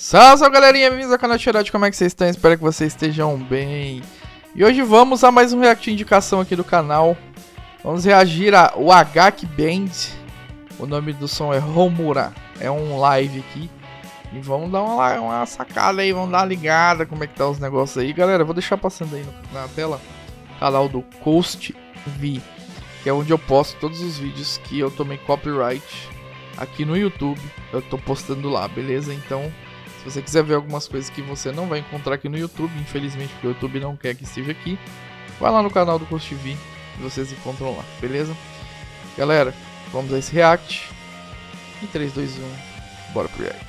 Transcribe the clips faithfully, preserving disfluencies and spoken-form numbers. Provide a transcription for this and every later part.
Salve, salve galerinha, bem-vindos ao canal Xerote, como é que vocês estão? Espero que vocês estejam bem. E hoje vamos a mais um react indicação aqui do canal. Vamos reagir a o Agaki Band. O nome do som é Homura. É um live aqui. E vamos dar uma, uma sacada aí, vamos dar uma ligada como é que tá os negócios aí. Galera, eu vou deixar passando aí no, na tela o canal do Coast V, que é onde eu posto todos os vídeos que eu tomei copyright aqui no YouTube. Eu tô postando lá, beleza? Então, se você quiser ver algumas coisas que você não vai encontrar aqui no YouTube, infelizmente, porque o YouTube não quer que esteja aqui, vai lá no canal do Coast V e vocês encontram lá, beleza? Galera, vamos a esse react. Em três, dois, um, bora pro react.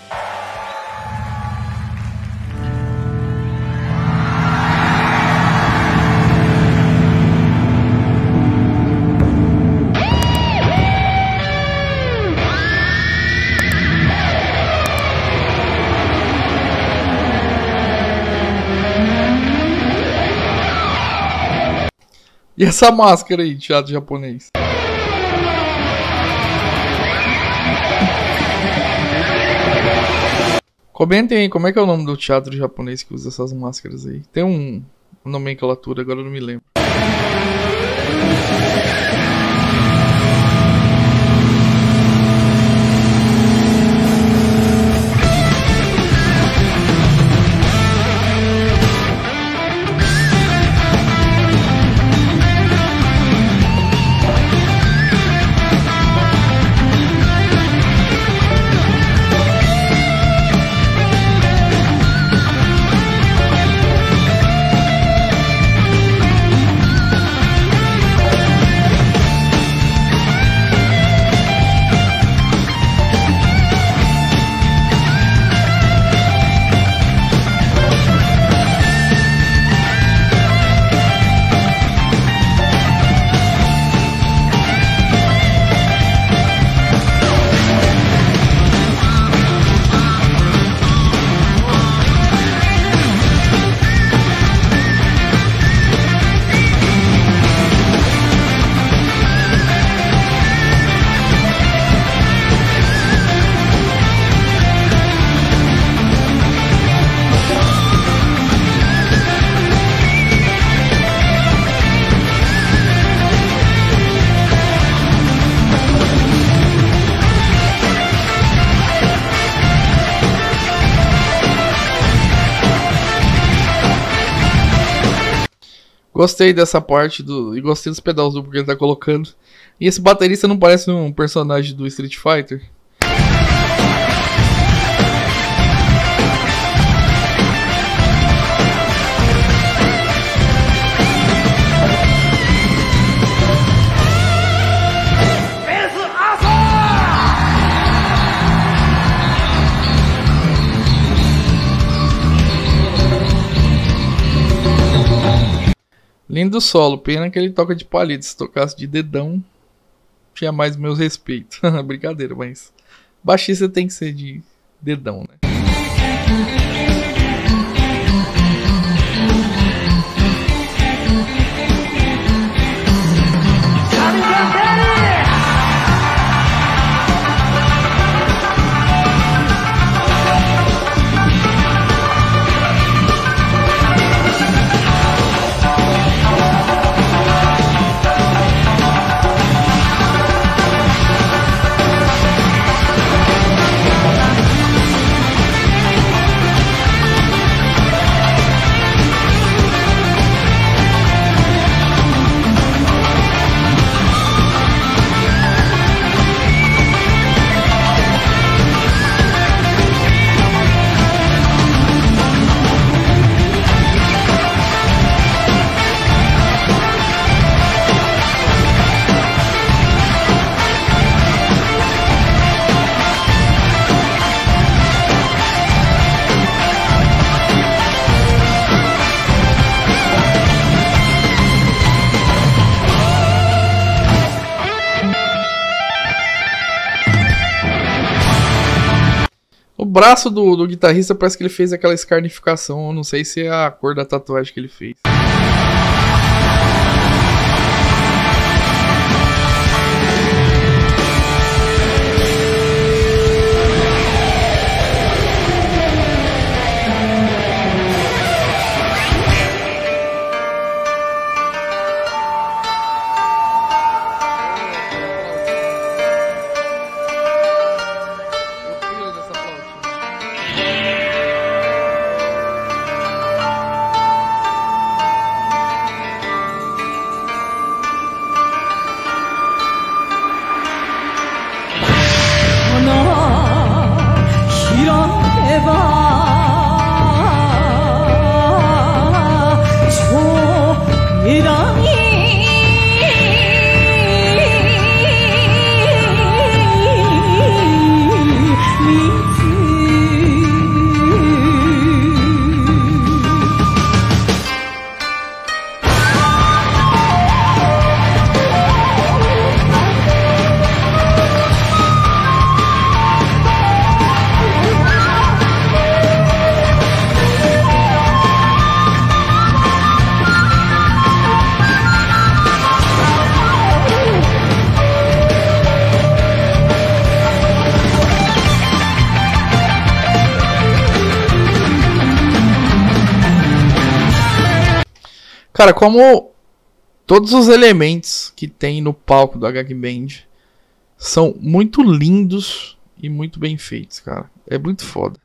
E essa máscara aí, teatro japonês? Comentem aí, como é que é o nome do teatro japonês que usa essas máscaras aí? Tem um nomenclatura, agora eu não me lembro. Gostei dessa parte do... e gostei dos pedais duplos que ele tá colocando. E esse baterista não parece um personagem do Street Fighter? Lindo solo, pena que ele toca de palito. Se tocasse de dedão, tinha mais meus respeitos. Brincadeira, mas baixista tem que ser de dedão, né? O braço do, do guitarrista parece que ele fez aquela escarnificação. Eu não sei se é a cor da tatuagem que ele fez. Cara, como todos os elementos que tem no palco do H K Band são muito lindos e muito bem feitos, cara. É muito foda.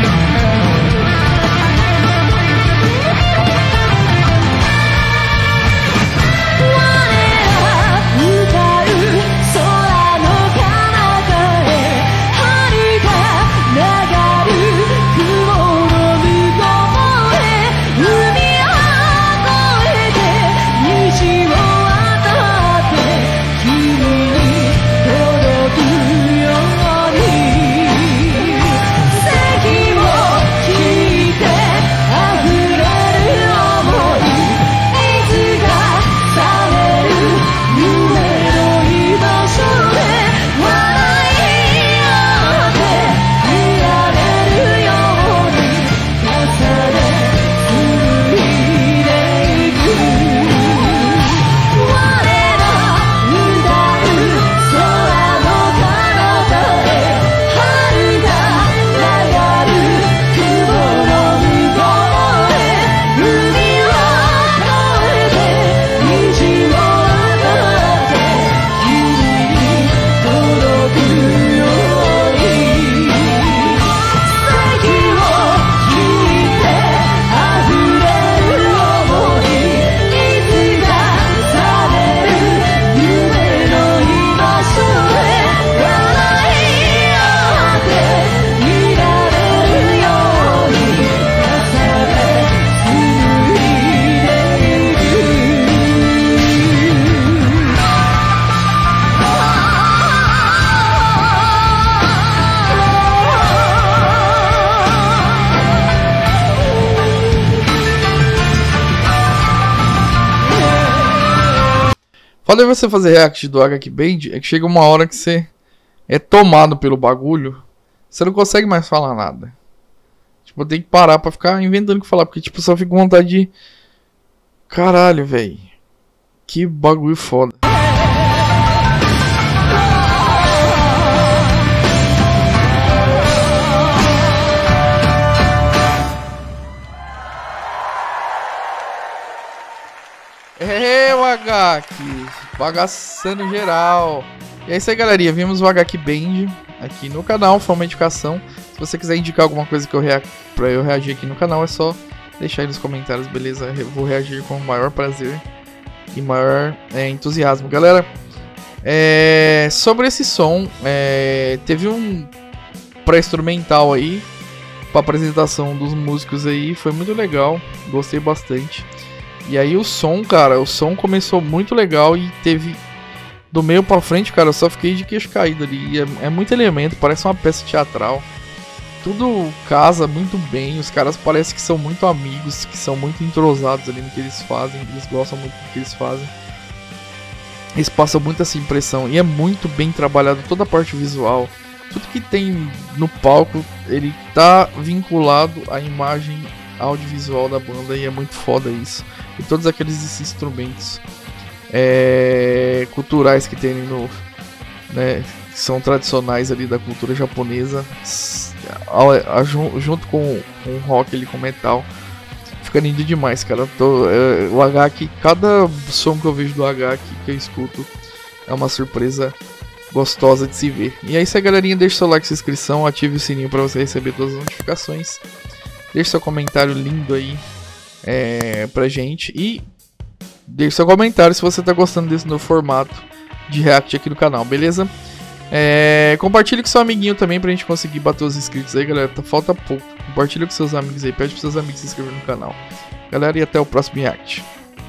Foda você fazer react do H K Band é que chega uma hora que você é tomado pelo bagulho, você não consegue mais falar nada. Tipo, tem que parar pra ficar inventando o que falar, porque tipo, só fica com vontade de... Caralho, velho. Que bagulho foda. É, o H aqui, bagaçando geral. E é isso aí, galerinha, vimos o H K Band aqui no canal, foi uma indicação. Se você quiser indicar alguma coisa que eu rea... pra eu reagir aqui no canal, é só deixar aí nos comentários, beleza? Eu vou reagir com o maior prazer e maior é, entusiasmo. Galera, é... sobre esse som, é... teve um pré-instrumental aí pra apresentação dos músicos aí, foi muito legal, gostei bastante. E aí o som, cara, o som começou muito legal e teve do meio pra frente, cara, eu só fiquei de queixo caído ali. É, é muito elemento, parece uma peça teatral. Tudo casa muito bem, os caras parecem que são muito amigos, que são muito entrosados ali no que eles fazem, eles gostam muito do que eles fazem. Eles passam muito essa impressão e é muito bem trabalhado toda a parte visual. Tudo que tem no palco, ele tá vinculado à imagem audiovisual da banda e é muito foda isso. E todos aqueles instrumentos é, culturais que tem no, né, que são tradicionais ali da cultura japonesa, a, a, junto com, com o rock ali, com metal, fica lindo demais, cara. Tô, é, o H aqui, cada som que eu vejo do H aqui, que eu escuto, é uma surpresa gostosa de se ver. E é isso aí, galerinha, deixa seu like, sua inscrição, ative o sininho para você receber todas as notificações. Deixe seu comentário lindo aí é, pra gente. E deixe seu comentário se você tá gostando desse novo formato de react aqui no canal, beleza? É, compartilhe com seu amiguinho também pra gente conseguir bater os inscritos aí, galera. Falta pouco. Compartilhe com seus amigos aí. Pede pros seus amigos se inscreverem no canal. Galera, e até o próximo react.